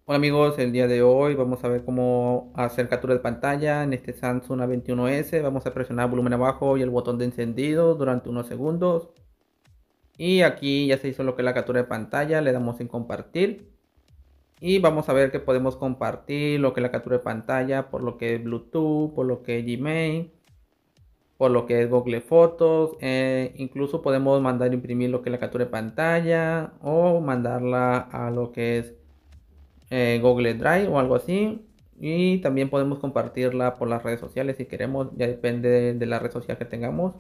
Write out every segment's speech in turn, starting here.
Hola amigos, el día de hoy vamos a ver cómo hacer captura de pantalla en este Samsung A21s. Vamos a presionar volumen abajo y el botón de encendido durante unos segundos. Y aquí ya se hizo lo que es la captura de pantalla, le damos en compartir. Y vamos a ver que podemos compartir lo que es la captura de pantalla por lo que es Bluetooth, por lo que es Gmail, por lo que es Google Fotos. Incluso podemos mandar imprimir lo que es la captura de pantalla o mandarla a lo que es Google Drive o algo así. Y también podemos compartirla por las redes sociales si queremos, ya depende de la red social que tengamos.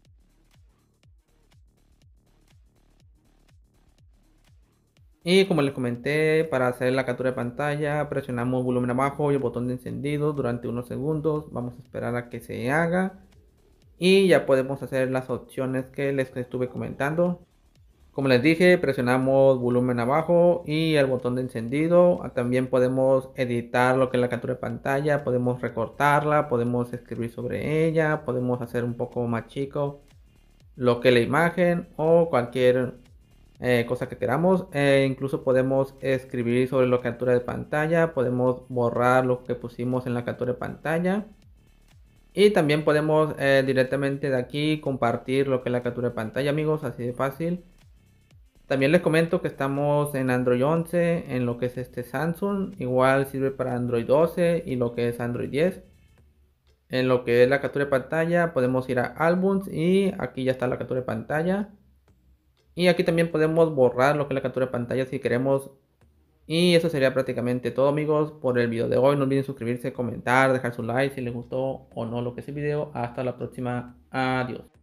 Y como les comenté, para hacer la captura de pantalla, presionamos volumen abajo y el botón de encendido durante unos segundos. Vamos a esperar a que se haga. Y ya podemos hacer las opciones que les estuve comentando. Como les dije, presionamos volumen abajo y el botón de encendido. También podemos editar lo que es la captura de pantalla, podemos recortarla, podemos escribir sobre ella, podemos hacer un poco más chico lo que es la imagen o cualquier cosa que queramos. Incluso podemos escribir sobre la captura de pantalla, podemos borrar lo que pusimos en la captura de pantalla. Y también podemos directamente de aquí compartir lo que es la captura de pantalla, amigos, así de fácil. También les comento que estamos en Android 11, en lo que es este Samsung. Igual sirve para Android 12 y lo que es Android 10. En lo que es la captura de pantalla podemos ir a álbums y aquí ya está la captura de pantalla. Y aquí también podemos borrar lo que es la captura de pantalla si queremos. Y eso sería prácticamente todo, amigos, por el video de hoy. No olviden suscribirse, comentar, dejar su like si les gustó o no lo que es el video. Hasta la próxima. Adiós.